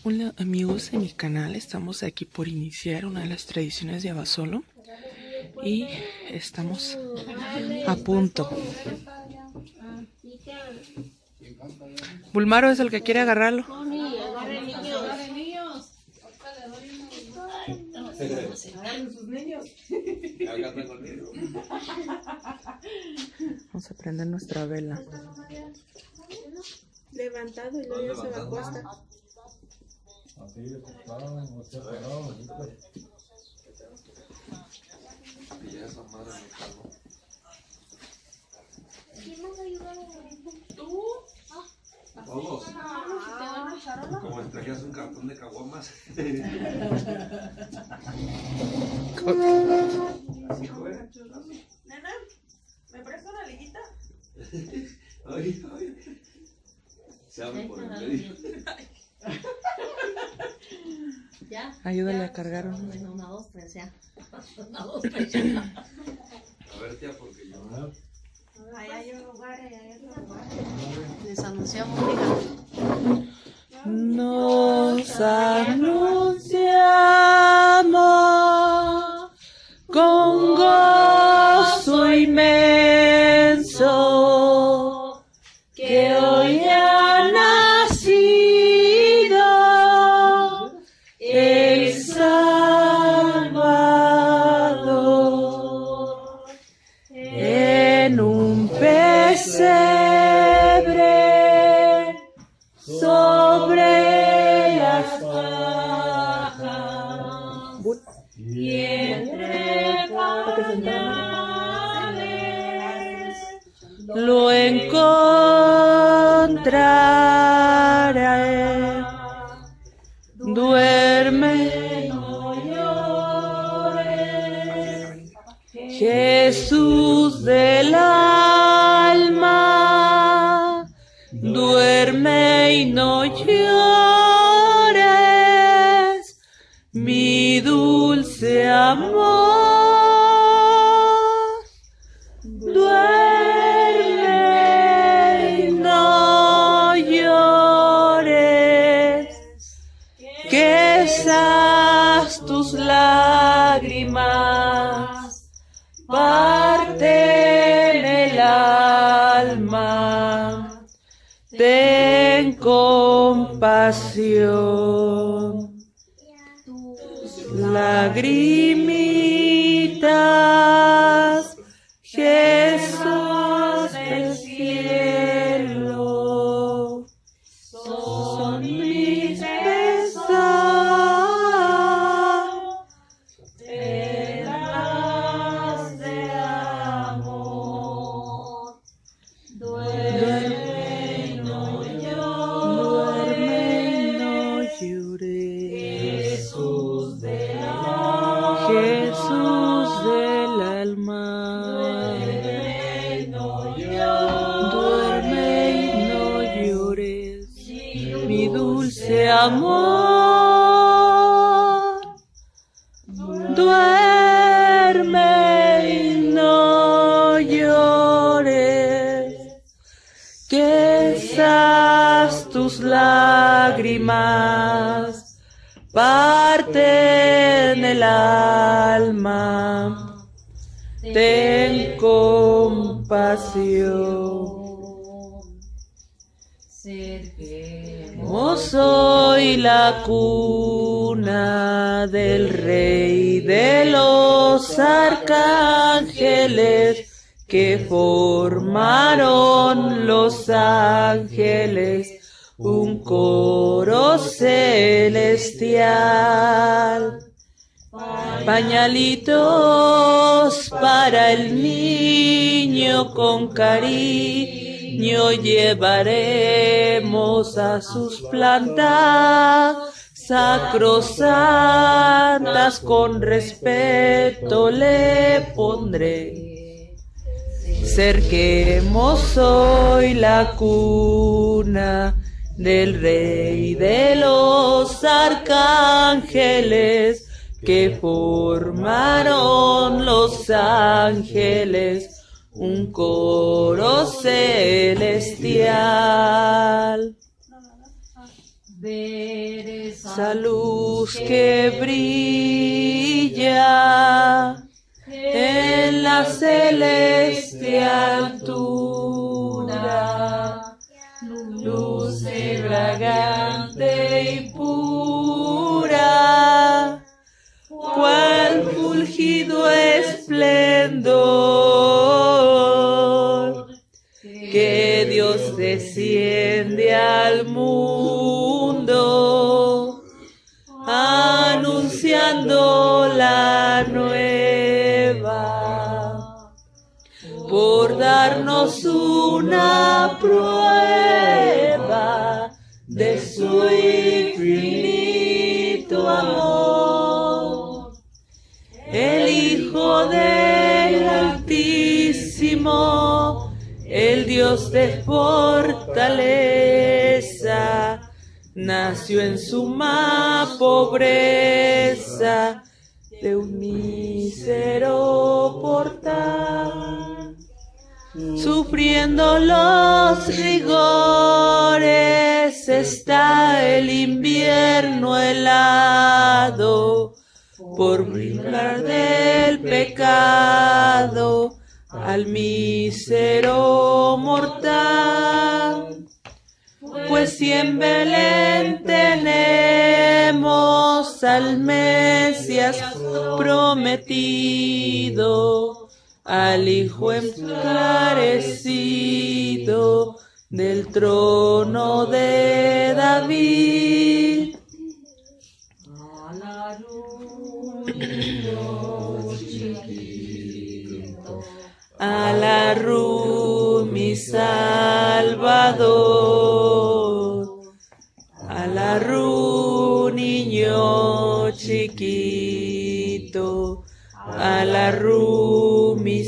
Hola amigos de mi canal, estamos aquí por iniciar una de las tradiciones de Abasolo y estamos a punto. Bulmaro es el que quiere agarrarlo. Vamos a prender nuestra vela. Levantado y luego ya se va a acostar. Así, acostado, no esté parado, ¿viste? ¿Quién más ayuda a ¿Tú? Todos. Como si trajeras un cartón de caguamas. Así fue. Nena, ¿me prestas una liguita? Ay, ay. Se abre por el medio. ¿Ya? Ayúdale ¿Ya? a cargar uno. Bueno, 1, 2, 3, ya. 1, 2, 3, ya. A ver, tía, porque yo. Allá hay un lugar, allá hay otro lugar. Les anunciamos, mira. Nos anunciamos con gozo inmenso que hoy ha nacido el Salvador en un pesebre sobre las pajas y entre pañales lo encontraré. Duerme, no llores, Jesús del alma. Duerme y no llores, mi dulce amor. Duerme y no llores, que esas tus lágrimas parten el alma. Ten compasión. Lagrimitas, Jesús del cielo, son mis penas de amor. Duerme y no llores, Jesús del alma. Jesús del alma. Duerme y no llores, mi dulce amor. Duerme y no llores, que esas tus lágrimas parten el alma. Ten compasión. Hermoso y la cuna del Rey de los arcángeles que formaron los ángeles un coro celestial. Pañalitos para el niño con cariño llevaremos a sus plantas sacrosantas, con respeto le pondré. Cerquemos hoy la cuna del Rey de los arcángeles que formaron los ángeles un coro celestial. ver esa luz que brilla en la celeste altura, luz fragante y pura, cual fulgido esplendor, que Dios desciende al mundo, anunciando la nueva, por darnos una prueba de su infinito amor. El Hijo del Altísimo, el Dios de fortaleza, nació en suma pobreza de un mísero portal, sufriendo los rigores está el invierno helado, por brincar del pecado al mísero mortal. Pues si en Belén tenemos al Mesías prometido, al Hijo esclarecido del trono de David, Alarú mi Salvador, Alarú niño chiquito, Alarú mi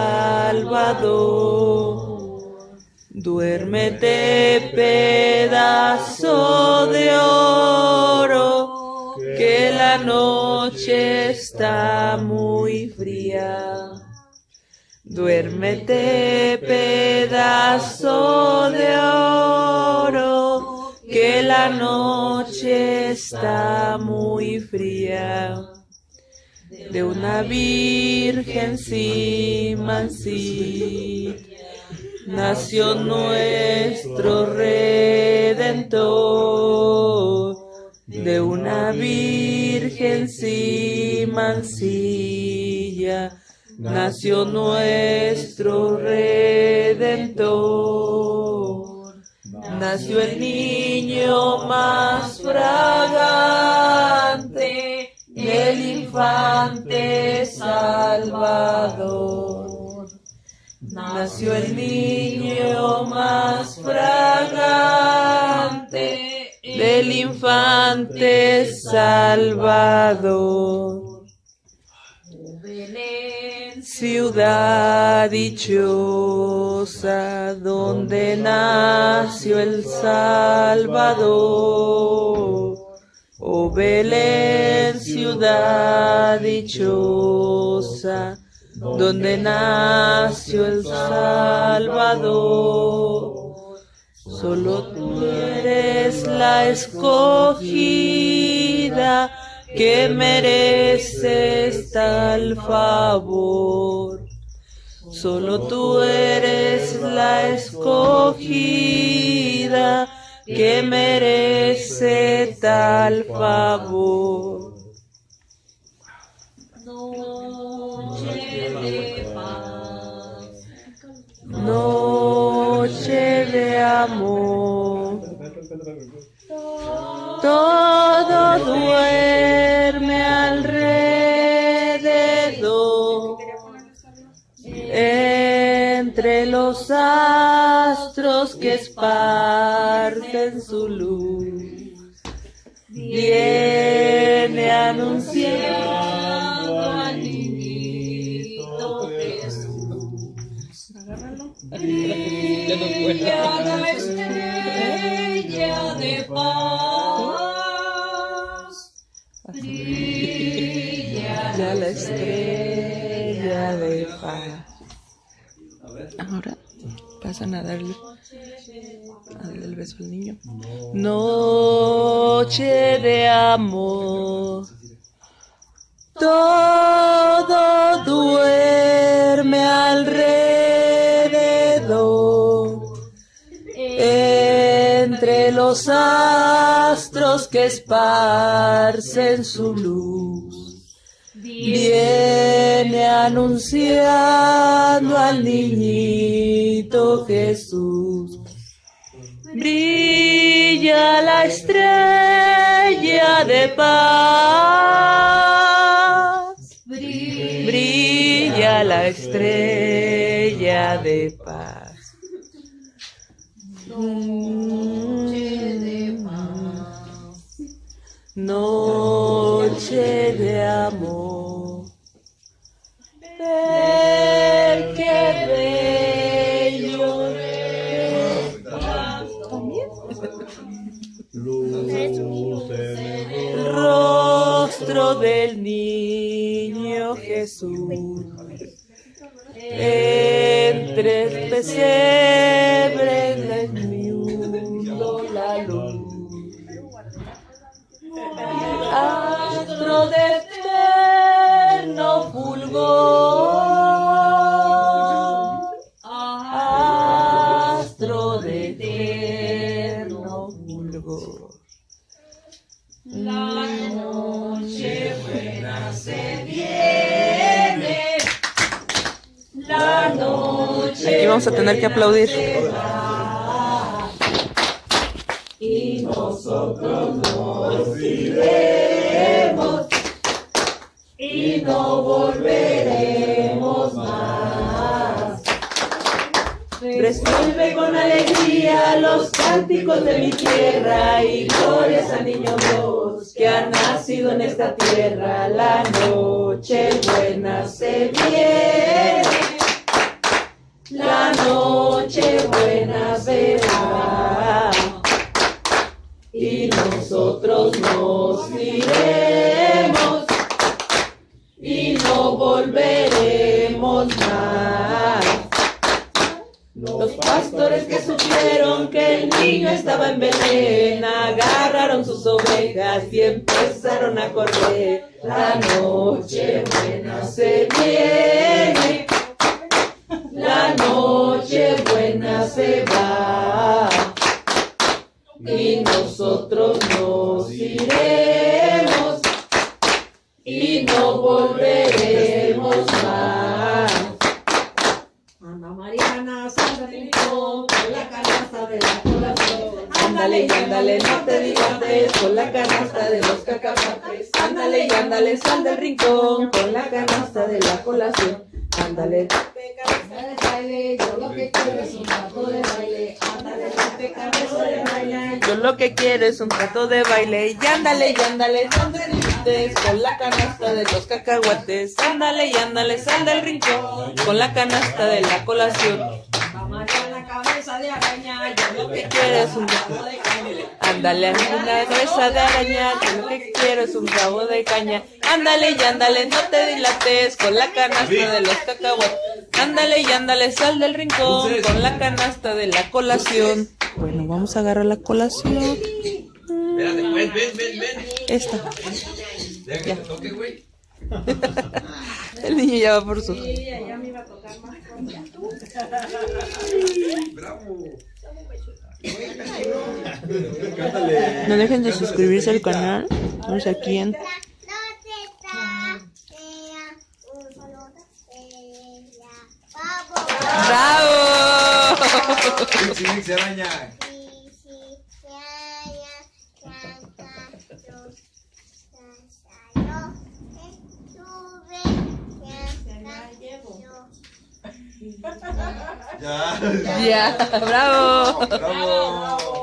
Salvador. Duérmete, pedazo de oro, que la noche está muy fría. Duérmete, pedazo de oro, que la noche está muy fría. De una virgen sin mancilla nació nuestro Redentor. De una virgen sin mancilla nació nuestro Redentor. Nació el niño más fragante, el infante Salvador. Nació el niño más fragante, el infante Salvador. Ciudad dichosa, donde nació el Salvador. Oh Belén, ciudad dichosa, donde nació el Salvador. Solo tú eres la escogida, que mereces tal favor. Solo tú eres la escogida, que merece tal favor. Noche de paz, noche de amor, todo duerme alrededor, entre los astros que esparcen su luz. Viene anunciando al niñito Jesús. Brilla la estrella de paz. Brilla la estrella de paz. Ahora pasan a darle el beso al niño. Noche de amor, todo duerme alrededor, entre los astros que esparcen su luz, viene anunciando al niñito Jesús. Brilla la estrella de paz, brilla la estrella de paz. Noche de amor, ver qué bello también. El rostro del niño Jesús, entre pesebres desnudo la luz. Astro de eterno fulgor, astro de eterno fulgor. La noche buena se viene, la noche. Aquí vamos a tener que aplaudir. Y nosotros nos iremos y no volveremos más. Resuelve con alegría los cánticos de mi tierra y glorias al niño Dios que ha nacido en esta tierra. La noche buena se viene, la noche buena se va. Y nosotros nos iremos y no volveremos más. Los pastores que supieron que el niño estaba en Belén agarraron sus ovejas y empezaron a correr. La noche buena se viene, la noche buena se va. Y nosotros nos iremos y no volveremos más. Ana Mariana, Santa Rincón, con la canasta de la colación. Ándale y ándale, no te digantes, con la canasta de los cacahuates. Ándale y ándale, sal del rincón, con la canasta de la colación. Ándale. Yo lo que quiero es un rato de baile. Ándale, rompe cabeza de baile. Yo lo que quiero es un rato de baile. Y ándale, no te digantes, con la canasta de los cacahuates. Ándale y ándale, sal del rincón, con la canasta de la colación. Mariana, cabeza de araña. Yo lo que Quiero es un rabo de caña. Ándale, una cabeza de araña. Yo lo que quiero es un rabo de caña. Ándale y ándale, no te dilates, con la canasta de los cacahuates. Ándale y ándale, sal del rincón, con la canasta de la colación. Bueno, vamos a agarrar la colación. Espérate, ven. Esta. Deja que te toque, güey. El niño ya va por su. ya me iba a tocar más pronto. Bravo. No dejen de suscribirse al canal. Estamos aquí en ¡bravo! Sí, araña. Ya, bravo. Bravo.